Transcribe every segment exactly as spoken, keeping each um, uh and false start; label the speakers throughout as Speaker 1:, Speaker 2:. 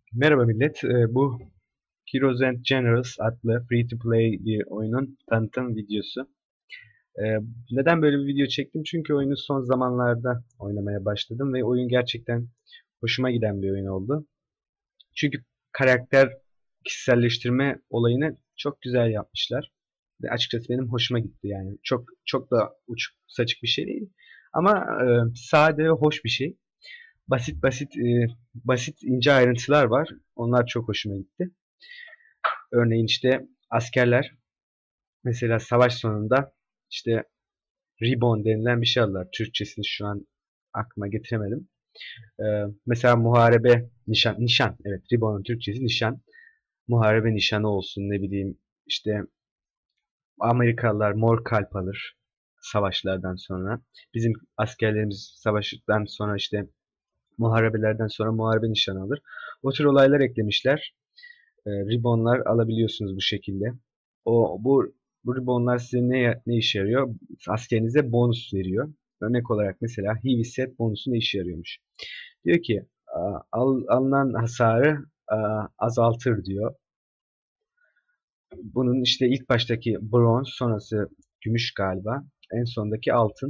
Speaker 1: Merhaba millet. Ee, bu Heroes and Generals adlı free to play bir oyunun tanıtım videosu. Ee, neden böyle bir video çektim? Çünkü oyunu son zamanlarda oynamaya başladım ve oyun gerçekten hoşuma giden bir oyun oldu. Çünkü karakter kişiselleştirme olayını çok güzel yapmışlar. Ve açıkçası benim hoşuma gitti yani. Çok çok da uç saçık bir şey değil. Ama e, sade ve hoş bir şey. Basit basit e, basit ince ayrıntılar var. Onlar çok hoşuma gitti. Örneğin işte askerler mesela savaş sonunda işte ribbon denilen bir şey alırlar. Türkçesini şu an aklıma getiremedim. Ee, mesela muharebe nişan, nişan. Evet, ribbon'un Türkçesi nişan. Muharebe nişanı olsun, ne bileyim işte Amerikalılar mor kalp alır savaşlardan sonra. Bizim askerlerimiz savaştan sonra işte muharebelerden sonra muharebe nişanı alır. O tür olaylar eklemişler. E, ribbonlar alabiliyorsunuz bu şekilde. O bu bu ribbonlar size ne ne işe yarıyor? Askerinize bonus veriyor. Örnek olarak mesela heavy set bonusu ne işe yarıyormuş? Diyor ki al, alınan hasarı azaltır diyor. Bunun işte ilk baştaki bronz, sonrası gümüş galiba. En sondaki altın.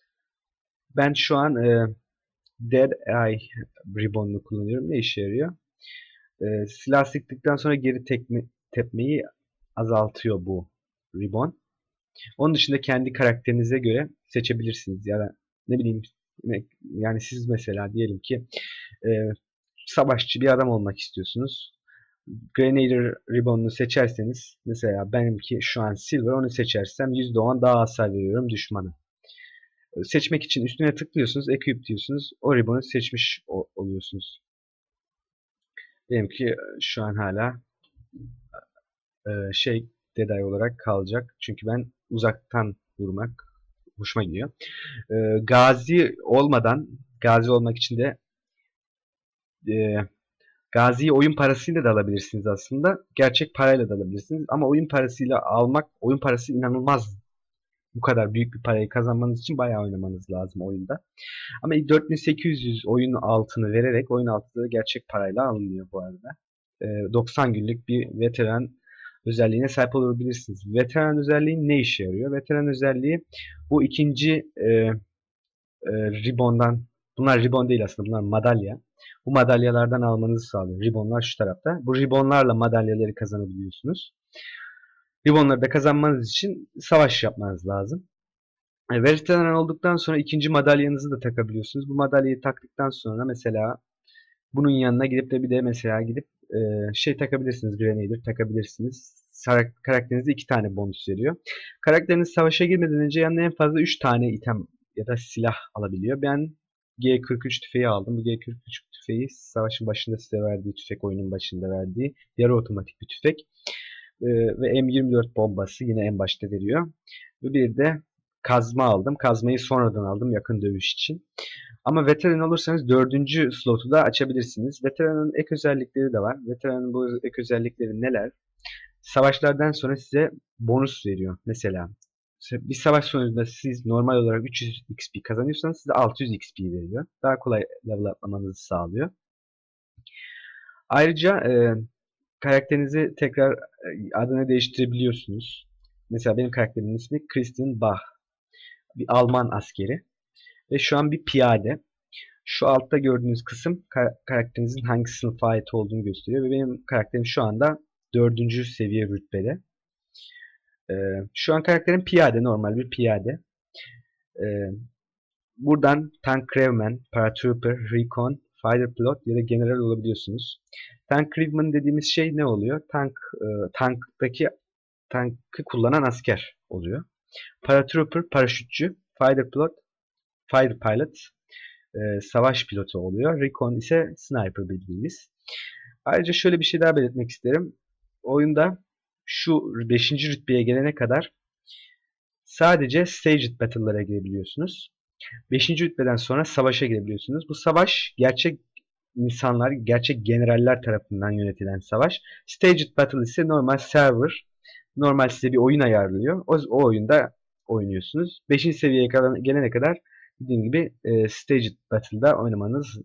Speaker 1: Ben şu an e, Dead Eye ribbonunu kullanıyorum. Ne işe yarıyor? E, silah sıktıktan sonra geri tekme, tepmeyi azaltıyor bu ribbon. Onun dışında kendi karakterinize göre seçebilirsiniz. Ya da ne bileyim, yani siz mesela diyelim ki e, savaşçı bir adam olmak istiyorsunuz. Grenadier Ribbon'unu seçerseniz, mesela benimki şu an Silver, onu seçersem yüzde on daha hasar veriyorum düşmana. Seçmek için üstüne tıklıyorsunuz, Equip diyorsunuz. O ribbon'u seçmiş oluyorsunuz. Benimki şu an hala e, şey Deday olarak kalacak. Çünkü ben uzaktan vurmak hoşuma gidiyor. E, gazi olmadan, gazi olmak için de e, gaziyi oyun parasıyla da alabilirsiniz aslında. Gerçek parayla da alabilirsiniz. Ama oyun parasıyla almak, oyun parası inanılmaz. Bu kadar büyük bir parayı kazanmanız için bayağı oynamanız lazım oyunda. Ama dört bin sekiz yüz oyun altını vererek, oyun altı gerçek parayla alınıyor bu arada. E, doksan günlük bir veteran özelliğine sahip olabilirsiniz. Veteran özelliği ne işe yarıyor? Veteran özelliği bu ikinci e, e, ribbon'dan, bunlar ribbon değil aslında, bunlar madalya. Bu madalyalardan almanızı sağlıyor. Ribbonlar şu tarafta. Bu ribbonlarla madalyaları kazanabiliyorsunuz. Ribbonları da kazanmanız için savaş yapmanız lazım. E, veteran olduktan sonra ikinci madalyanızı da takabiliyorsunuz. Bu madalyayı taktıktan sonra mesela bunun yanına gidip de bir de mesela gidip e, şey takabilirsiniz. Grenadier takabilirsiniz. Karakterinize iki tane bonus veriyor. Karakteriniz savaşa girmeden önce yanına en fazla üç tane item ya da silah alabiliyor. Ben G kırk üç tüfeği aldım. Bu G kırk üç tüfeği savaşın başında size verdiği tüfek, oyunun başında verdiği yarı otomatik bir tüfek. E, ve M yirmi dört bombası yine en başta veriyor. Ve bir de kazma aldım. Kazmayı sonradan aldım yakın dövüş için. Ama veteran olursanız dördüncü slotu da açabilirsiniz. Veteranın ek özellikleri de var. Veteranın bu ek özellikleri neler? Savaşlardan sonra size bonus veriyor. Mesela bir savaş sonucunda siz normal olarak üç yüz X P kazanıyorsanız size altı yüz X P veriyor. Daha kolay level atlamanızı sağlıyor. Ayrıca e, karakterinizi tekrar e, adını değiştirebiliyorsunuz. Mesela benim karakterimin ismi Christian Bach. Bir Alman askeri. Ve şu an bir piyade. Şu altta gördüğünüz kısım karakterinizin hangi sınıfa ait olduğunu gösteriyor. Ve benim karakterim şu anda dördüncü seviye rütbede. Ee, şu an karakterim piyade. Normal bir piyade. Ee, buradan Tank Crewman, Paratrooper, Recon, Fighter Pilot ya da General olabiliyorsunuz. Tank Crewman dediğimiz şey ne oluyor? Tank, e, tanktaki tankı kullanan asker oluyor. Paratrooper, paraşütçü. Fighter Pilot, Fighter Pilot, e, savaş pilotu oluyor. Recon ise sniper bildiğimiz. Ayrıca şöyle bir şey daha belirtmek isterim. Oyunda şu beşinci rütbeye gelene kadar sadece staged battle'lara girebiliyorsunuz. beşinci rütbeden sonra savaşa girebiliyorsunuz. Bu savaş gerçek insanlar, gerçek generaller tarafından yönetilen savaş. Staged battle ise normal server, normal size bir oyun ayarlıyor. O, o oyunda oynuyorsunuz. beşinci seviyeye gelene kadar dediğim gibi e, Staged Battle'da oynamanız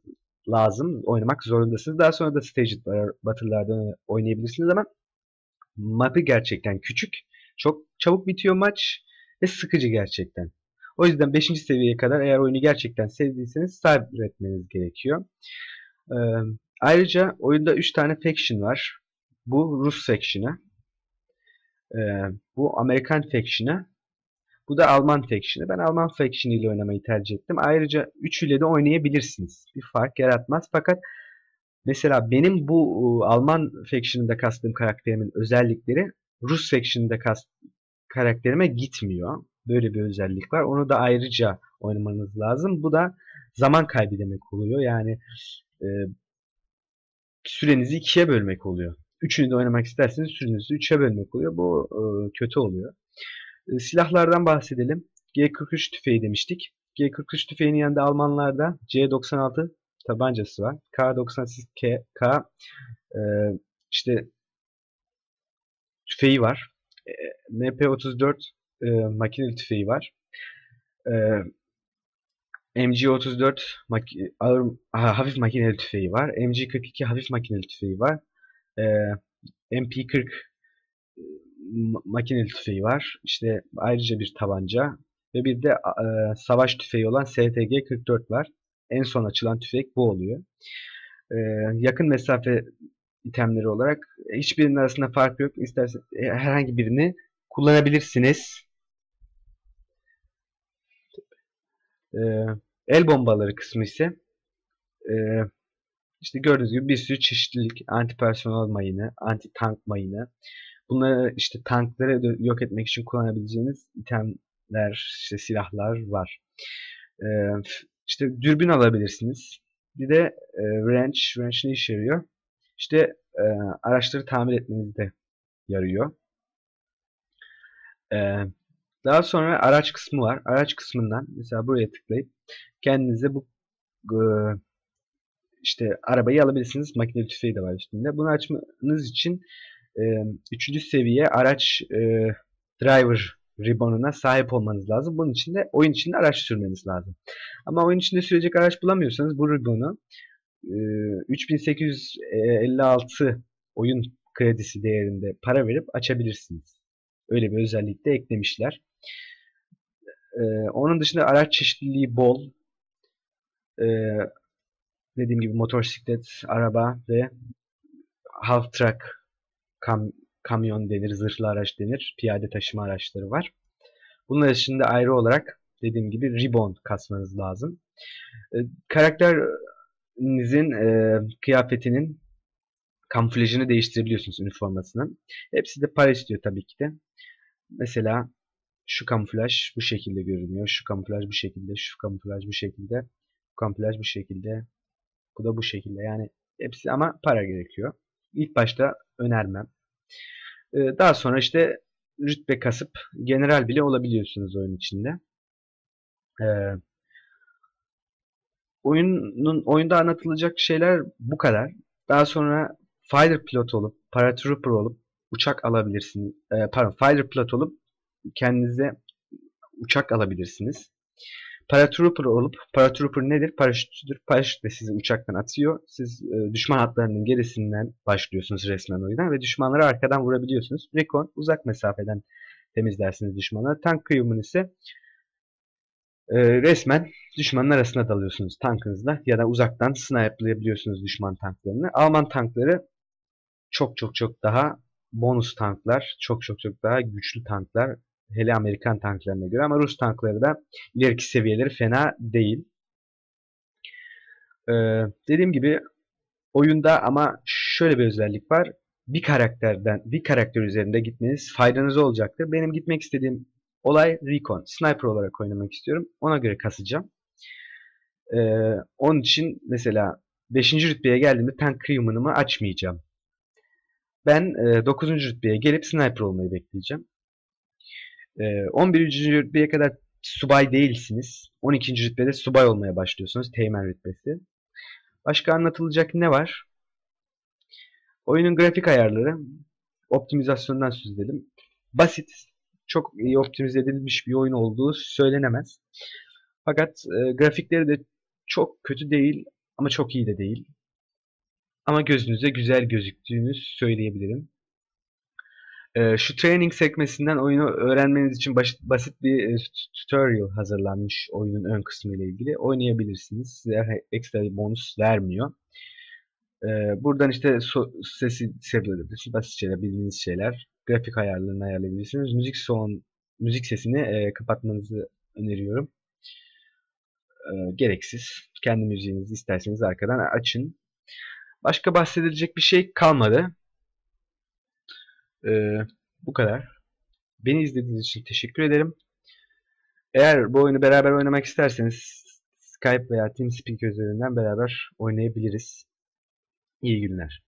Speaker 1: lazım. Oynamak zorundasınız. Daha sonra da Staged Battle'larda oynayabilirsiniz ama mapı gerçekten küçük. Çok çabuk bitiyor maç ve sıkıcı gerçekten. O yüzden beşinci seviyeye kadar eğer oyunu gerçekten sevdiyseniz sabretmeniz gerekiyor. Ee, ayrıca oyunda üç tane faction var. Bu Rus faction'ı. Ee, bu Amerikan faction'ı. Bu da Alman faction'ı. Ben Alman faction ile oynamayı tercih ettim. Ayrıca üçüyle de oynayabilirsiniz. Bir fark yaratmaz. Fakat mesela benim bu Alman faction'ında kastığım karakterimin özellikleri Rus faction'ında kastığım karakterime gitmiyor. Böyle bir özellik var. Onu da ayrıca oynamanız lazım. Bu da zaman kaybı demek oluyor. Yani e, sürenizi ikiye bölmek oluyor. Üçünü de oynamak isterseniz sürenizi üçe bölmek oluyor. Bu e, kötü oluyor. E, silahlardan bahsedelim. G kırk üç tüfeği demiştik. G kırk üç tüfeğinin yanında Almanlarda C doksan altı tabancası var. K doksan sekiz K, K e, işte tüfeği var. E, M P otuz dört e, makineli tüfeği var. E, M G otuz dört maki, ağır, ha, hafif makineli tüfeği var. M G kırk iki hafif makineli tüfeği var. E, M P kırk makineli tüfeği var. İşte ayrıca bir tabanca ve bir de e, savaş tüfeği olan S T G kırk dört var. En son açılan tüfek bu oluyor. E, yakın mesafe itemleri olarak hiçbirinin arasında fark yok. İsterseniz herhangi birini kullanabilirsiniz. E, el bombaları kısmı ise e, işte gördüğünüz gibi bir sürü çeşitlilik. Anti-personel mayını, anti-tank mayını. Bunları işte tankları yok etmek için kullanabileceğiniz itemler, işte silahlar var. E, işte dürbün alabilirsiniz. Bir de e, wrench. Wrench ne işe yarıyor? İşte e, araçları tamir etmenizde yarıyor. E, daha sonra araç kısmı var. Araç kısmından mesela buraya tıklayıp kendinize bu e, işte arabayı alabilirsiniz. Makineli tüfeği de var üstünde. Bunu açmanız için e, üçüncü seviye araç e, driver ribbonuna sahip olmanız lazım. Bunun için de oyun içinde araç sürmeniz lazım. Ama oyun içinde sürecek araç bulamıyorsanız bu ribbonu e, üç bin sekiz yüz elli altı oyun kredisi değerinde para verip açabilirsiniz. Öyle bir özellik de eklemişler. E, onun dışında araç çeşitliliği bol. E, dediğim gibi motosiklet, araba ve half truck kam kamyon denir, zırhlı araç denir, piyade taşıma araçları var. Bunlar için de ayrı olarak dediğim gibi ribbon kasmanız lazım. E, karakterinizin e, kıyafetinin kamuflajını değiştirebiliyorsunuz üniformasının. Hepsi de para istiyor tabii ki de. Mesela şu kamuflaj bu şekilde görünüyor. Şu kamuflaj bu şekilde. Şu kamuflaj bu şekilde. Bu kamuflaj bu şekilde. Bu da bu şekilde. Yani hepsi ama para gerekiyor. İlk başta önermem. Ee, daha sonra işte rütbe kasıp general bile olabiliyorsunuz oyun içinde. Ee, oyunun oyunda anlatılacak şeyler bu kadar. Daha sonra fighter pilot olup, paratrooper olup uçak alabilirsiniz. Ee, pardon, fighter pilot olup kendinize uçak alabilirsiniz. Paratrooper olup, paratrooper nedir? Paraşüttür. Paraşüt de sizi uçaktan atıyor. Siz e, düşman hatlarının gerisinden başlıyorsunuz resmen oyuna ve düşmanları arkadan vurabiliyorsunuz. Recon uzak mesafeden temizlersiniz düşmanları. Tank kıyımını ise e, resmen düşmanın arasına dalıyorsunuz tankınızla ya da uzaktan sniperlayabiliyorsunuz düşman tanklarını. Alman tankları çok çok çok daha bonus tanklar, çok çok çok daha güçlü tanklar. Hele Amerikan tanklarına göre ama Rus tankları da ileriki seviyeleri fena değil. Ee, dediğim gibi oyunda ama şöyle bir özellik var. Bir karakterden, bir karakter üzerinde gitmeniz faydanız olacaktır. Benim gitmek istediğim olay Recon. Sniper olarak oynamak istiyorum. Ona göre kasacağım. Ee, onun için mesela beşinci rütbeye geldiğimde tank kıyımını açmayacağım. Ben e, dokuzuncu rütbeye gelip sniper olmayı bekleyeceğim. E, on birinci rütbeye kadar subay değilsiniz. on ikinci rütbede subay olmaya başlıyorsunuz. Teğmen rütbesi. Başka anlatılacak ne var? Oyunun grafik ayarları. Optimizasyondan söz edelim. Basit. Çok iyi optimize edilmiş bir oyun olduğu söylenemez. Fakat e, grafikleri de çok kötü değil. Ama çok iyi de değil. Ama gözünüze güzel gözüktüğünü söyleyebilirim. Ee, şu training sekmesinden oyunu öğrenmeniz için baş, basit bir e, tutorial hazırlanmış oyunun ön kısmı ile ilgili. Oynayabilirsiniz. Size ekstra bir bonus vermiyor. Ee, buradan işte so sesi seviyebilirsiniz. Basit şeyler, bildiğiniz şeyler. Grafik ayarlarını ayarlayabilirsiniz. Müzik son, müzik sesini e, kapatmanızı öneriyorum. E, gereksiz. Kendi müziğinizi isterseniz arkadan açın. Başka bahsedilecek bir şey kalmadı. E, bu kadar. Beni izlediğiniz için teşekkür ederim. Eğer bu oyunu beraber oynamak isterseniz Skype veya TeamSpeak üzerinden beraber oynayabiliriz. İyi günler.